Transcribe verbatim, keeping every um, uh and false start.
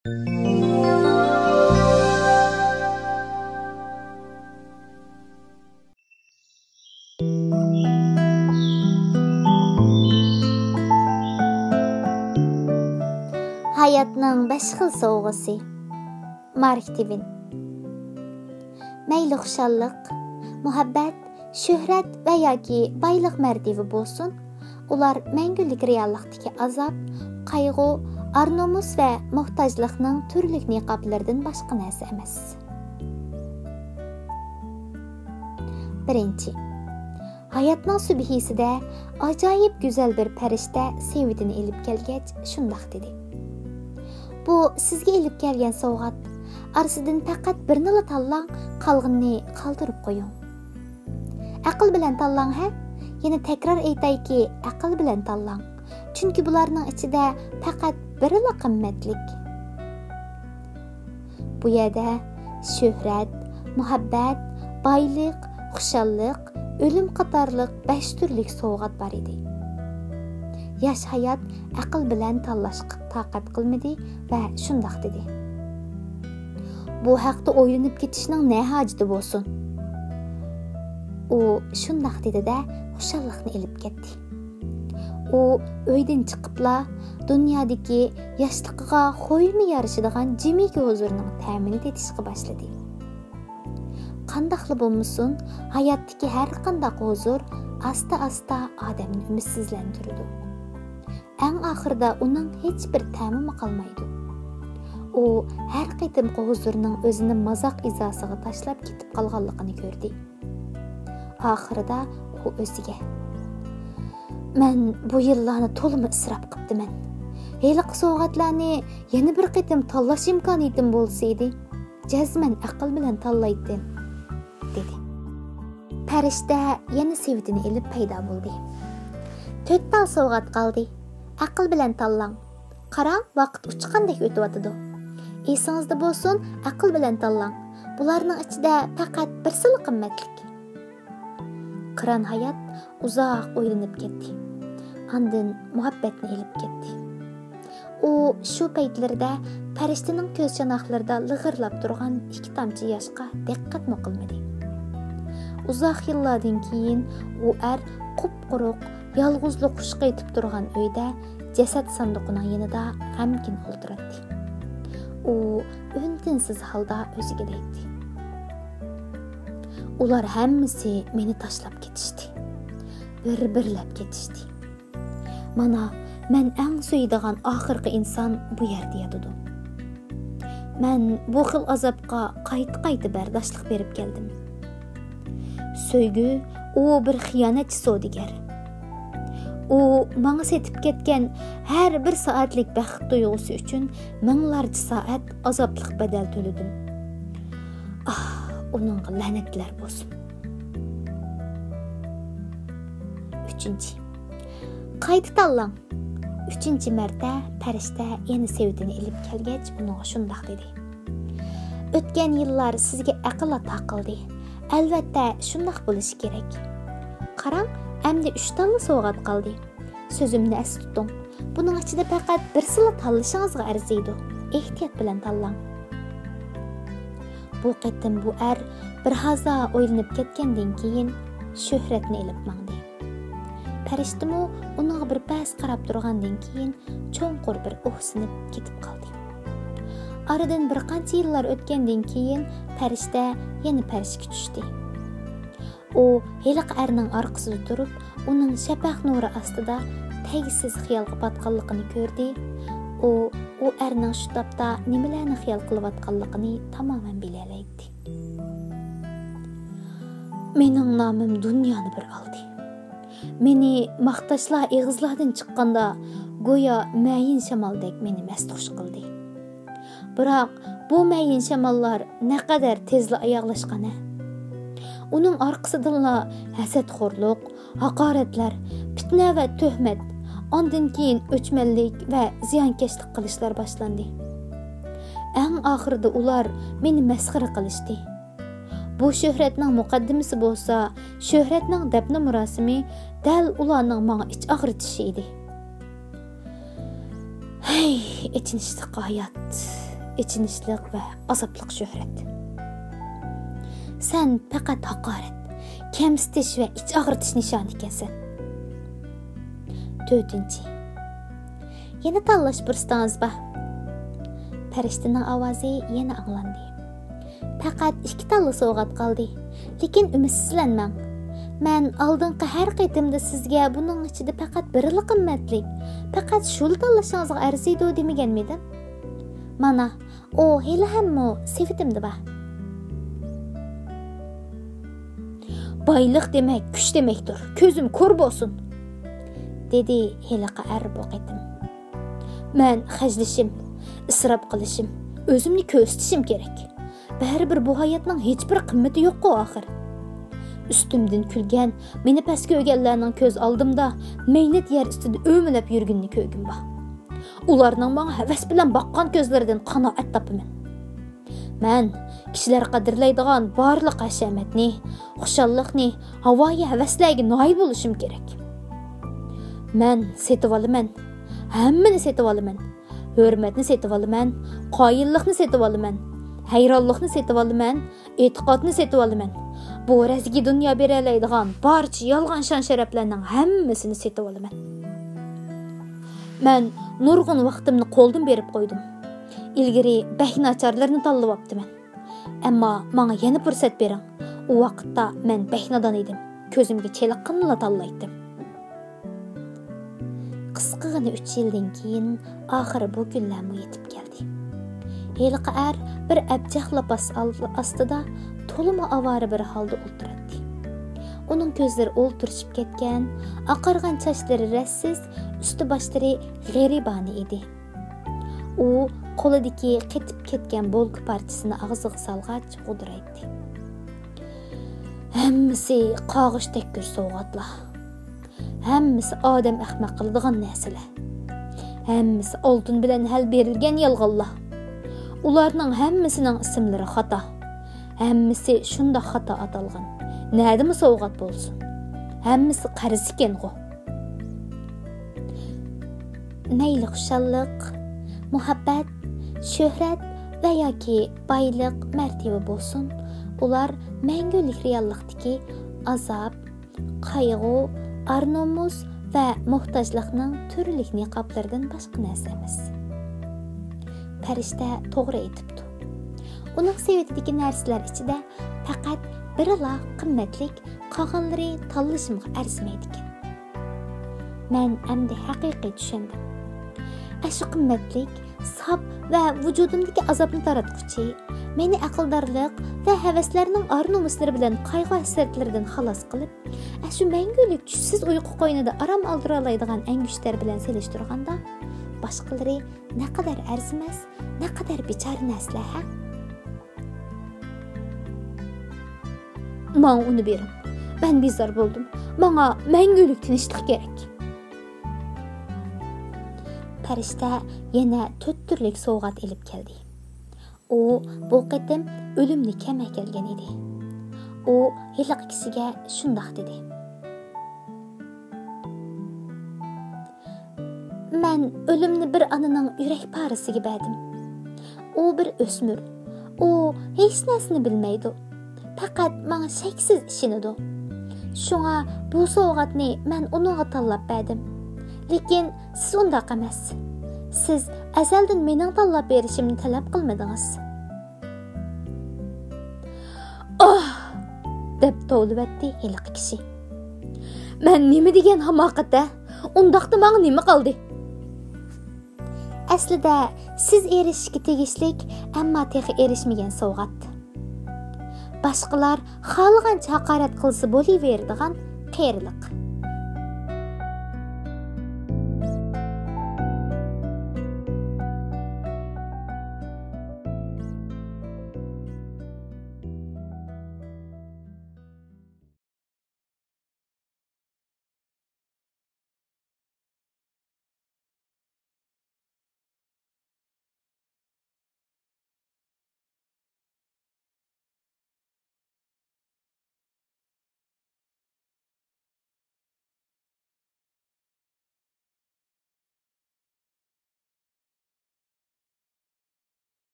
Hayatning besh xil sovg'asi. Mark Twain. Mayli xushalliq, muhabbat, shuhrat va yoki boylik martaba bo'lsin, ular mangulik reallikdagi azob, qayg'u, ar-nomus va muhtojlikning turli niqoblaridan boshqa narsa emas. Birinchi. Hayatning subhisida ajoyib go'zal bir farishta sevitini elib kelgach, shundoq dedi. Bu sizga elib kelgan sovg'at. Arsidan faqat birini tanlang, qolganini qoldirib qo'ying. Aql bilan tanlang, ha? Yana takror aytayki, aql bilan tanlang. Chunki bularning ichida faqat biri qimmatlik. Bu yerda shuhrat, muhabbat, boylik, xushallik, o'lim qatorliq besh turlik sovg'at bor edi. Yaş hayat aql bilan tanlashga taqat qilmadi va shundoq dedi. Bu haqda o'ylanib ketishning ne hojati bo'lsin? U shundoq dedi-da, xushallikni elib ketdi. U uydan chiqibla dunyodagi yoshligiga xo'ymi yarashadigan jimik huzurning ta'min etishga boshladi. Qandaqli bo'lmasin, hayotdagi har qanday huzur asta-asta odamni umidsizlantiradi. Eng oxirida uning hech bir ta'mi qolmaydi. U har qitim huzurning o'zini mazoq izosiga tashlab ketib qolganligini ko'rdi. Oxirida u o'ziga: "Men bu yillarni to'liq isrof qilibman. Haliq sovg'atlarni yana bir qitim tanlash imkoniyatim bo'lsa edi, jazman aql bilan tanlaydim", dedi. Farishta yana sevitini elib paydo bo'ldi. To'rt tal sovg'at qoldi. Aql bilan tanlang. Qarang, vaqt uchqandek o'tyotidi. Esingizda bo'lsin, aql bilan tanlang. Bularning ichida faqat birsi qimmatlik. Qiron hayot uzoq o'ylanib ketdi. Andin muhabbatni elib ketdi. U shu paytlarda farishtaning ko'z chanoqlarida lig'irlab turgan ikki tomchi yoshga diqqat qilmadi. Uzoq yillardan keyin u er qup-quruq, yolg'izlik qushqa etib turgan uyda jasad sanduqining yanida g'amgin o'ltiradi. U o'ntinsiz holda o'ziga deydi: "Ular hammasi meni tashlab ketishdi. Bir-birlab ketishdi. Mana men eng suydigan oxirgi inson bu yerda yotadi. Men bu xil azobga qayta-qayta bardoshlik berib keldim. So'ygu u bir xiyonatchi savdogar. U menga setib ketgan har bir soatlik baxt tuyg'usi uchun minglarcha soat azoblik badal to'ladim. Ah, uningga la'natlar bo'lsin." Uchinchi. Qayta tanlang. Uchinchi marta farishta yana sevitini elib kelgach, uningga shundoq dedi: "O'tgan yillar sizga aql ato qildi. Albatta shundoq bo'lishi kerak. Qarang, endi uch talla sovg'at qoldi. So'zimni as tuting. Buning ichida faqat birsini tanlashingizga arziydi. Ehtiyot bilan tanlang." Bu qitim bu er bir haza o'ylanib ketgandan keyin shuhratni elib mangdi. Farishtami uningga bir pas qarab turgandan keyin cho'nqur bir o'hsinib ketib qoldi. Aradan bir qancha yillar o'tgandan keyin farishta yana farishga tushdi. U heliq erning orqasida turib, uning shafaq nuri ostida tagsiz xiyolga batganligini ko'rdi. U u erning shu topda nimalarni xiyol qilayotganligini tamoman bilalaydi. "Mening nomim dunyoni bir oldi. Meni maqtashlar eg'izlardan chiqqanda go'yo mayin shamoldek meni mastxush qildi. Biroq bu mayin shamollar naqadar tezla oyoqlashgan-a. Uning orqasidanla hasadxo'rlik, haqoratlar, fitna va tuhmat, ondan keyin o'chmanlik va ziyonkashlik qilishlar boshlandi. Eng oxirida ular meni masxara qilishdi. Bu shuhratning muqaddimasi bo'lsa, shuhratning dafna murosimi dal ularning menga ich og'ritishi edi. Hey, ichinishli hayot. ichinishliq va azobliq shuhrat. Sen faqat haqorat, kamsitish va ich og'ritish nishoni ekansan. to'rtinchi. Yana tanlash fursatınız bor. Farishtaning ovozi yana anglandi. Faqat ikki talla sovg'at qoldi, lekin umidsizlanmang. Men oldingi har qitimda sizga buning ichida faqat birli qimmatlik, faqat shul tanlashingizga arziydi demaganmidim? Mana, o hali hamma sevitimda bor. Boylik demek, kuch demekdir. Ko'zim ko'r bo'lsin, dedi heliqi er bu qitim. Men xajlishim, isrof qilishim, o'zimni ko'rsatishim kerak. Baribir bu hayotning hech bir qimmati yo'q-ku oxir. Üstümden külgen, meni pes köğgenlerinin köz aldımda, meynet yer üstüde ömülep yürgünni köğgüm ba. Ularının bana heves bilen bakkan közlerden qanaat tapımın. Men, kişiler qadirlaydigan barlıq aşametni, xuşallıqni, havaya heveslayge nail buluşum gerek. Men setip alımen, hemmini setip alımen, hürmetni setip alımen, qayıllıqni setip alımen, hayranlıqni setip alımen, etiqatni setip alımen. Bu razgi dünya bereleydigan barcha yalğan şan şereplerinin hemmisini setip alımen. Men nurgun vaqtimni qo'ldan berib qo'ydim. Ilgari behnacharlarni tanlab optiman. Ammo menga yana fursat bering. U vaqtda men behnadan edim. Ko'zimga cheliqqanla tanlaydim. Qisqagina uch yildan keyin oxiri bu kunlarga yetib keldi. Heliqi er bir abjah lapas ostida to'lima avara bir holda o'tiradi. Uning ko'zlari o'ltirishib ketgan, oqargan sochlari rassiz, usti boshlari g'aribona edi. U qo'lidagi qetib ketgan bolk parchasini og'ziga solgach g'udraydi. Hammasi qog'ishdek ko'r sovg'atlar. Hammasi odam ahmoq qiladigan narsalar. Hammasi oltin bilan hal berilgan yolg'onlar. Ularning hammasining ismlari xato. Hammasi shunda xato atalgan. Nədimi sovg'at bo'lsin? Hammasi qarz ekan-ku. Mayli xushalliq, muhabbat, shuhrat va yoki boylik, martaba bo'lsin, ular mangulik reallikdagi azob, qayg'u, ar-nomus va muhtojlikning turli niqoblaridan boshqa narsa emas. Farishta to'g'ri aytibdi. Uning sevitidagi narsalar ichida faqat birala qimmatlik, qolganlari tanlashimga arzimaydi ekan. Men endi haqiqiy tushundim. Ashu qimmatlik, sab va vujudimdagi azobni taratquchi, meni aqldorlik va havaslarning ar-nomuslari bilan qayg'u hasratlaridan xalos qilib, ashu mangulik tushsiz uyqu qo'ynida aram aldira oladigan angushlar bilan selishtirganda, boshqalari naqadar arzimas, naqadar bechora narsalar ha? Bana onu verin. Ben bizar buldum. Bana mangulik tinchlik kerak. Farishta yana to'rt turlik sovg'at elib keldi. U bu qitim o'limni kama kelgan edi. U hiliq kishiga shundoq dedi. Men o'limni bir ananing yurak parasiga berdim. U bir o'smir. U hech narsani bilmaydi. Faqat menga shaksiz ishonadi. Shunga bu sovg'atni men uningga tanlab berdim. Lekin siz undaq emas. Siz azaldan mening tanlab berishimni talab qilmadingiz. Oh! deb tovlibatdi hiliq kishi. Men nima degan hamoqatda? Undaqda menga nima qoldi? Aslida siz erishishga tegishlik, ammo texi erishmagan sovg'at. Başqalar xalqancha haqorat qilsa bo'laveradigan qiyirliq.